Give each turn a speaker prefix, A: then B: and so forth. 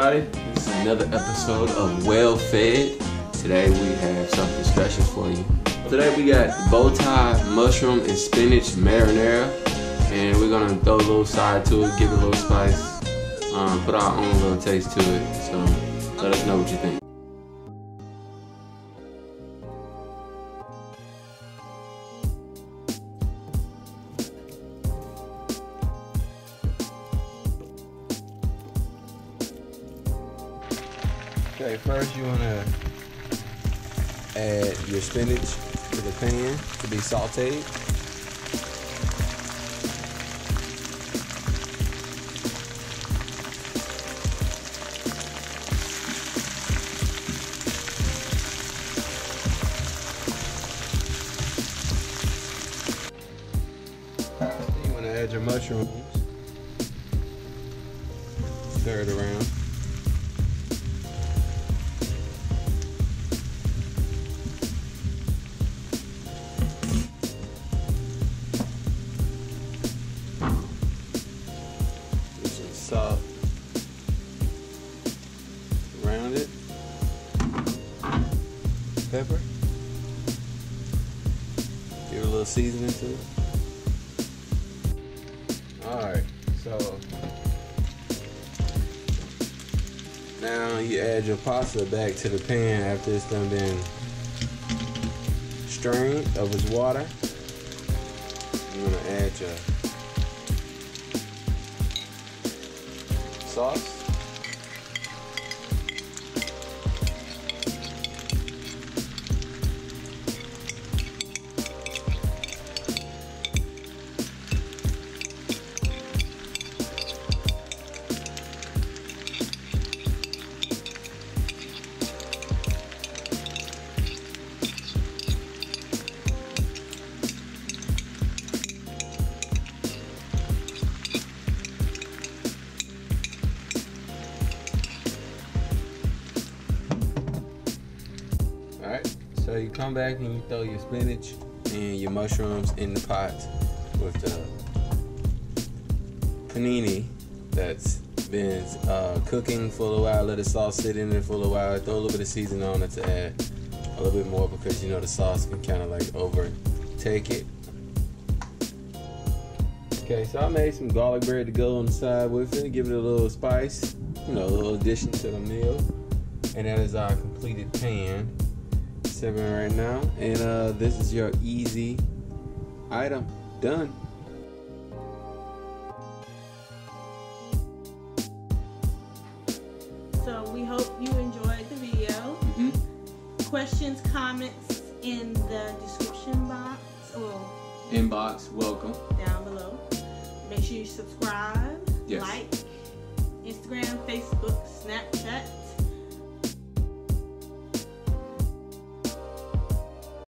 A: everybody. This is another episode of Well Fed. Today we have something special for you. Today we got bow tie, mushroom, and spinach marinara. And we're gonna throw a little side to it, give it a little spice, put our own little taste to it. So let us know what you think. Okay, first you want to add your spinach to the pan to be sauteed. Then you want to add your mushrooms. Stir it around. Salt around it, pepper, give it a little seasoning to it. Alright, so now you add your pasta back to the pan after it's done been strained of its water. You're going to add your sauce. Alright, so you come back and you throw your spinach and your mushrooms in the pot with the panini that's been cooking for a little while. Let the sauce sit in there for a little while. Throw a little bit of seasoning on it to add a little bit more because you know the sauce can kind of like overtake it. Okay, so I made some garlic bread to go on the side with it, give it a little spice, you know, a little addition to the meal. And that is our completed pan. Simmering right now, and this is your easy item done.
B: So we hope you enjoyed the video. Questions, comments in the description box or
A: Inbox, welcome
B: down below. Make sure you subscribe,
A: yes.
B: like, Instagram, Facebook, Snapchat.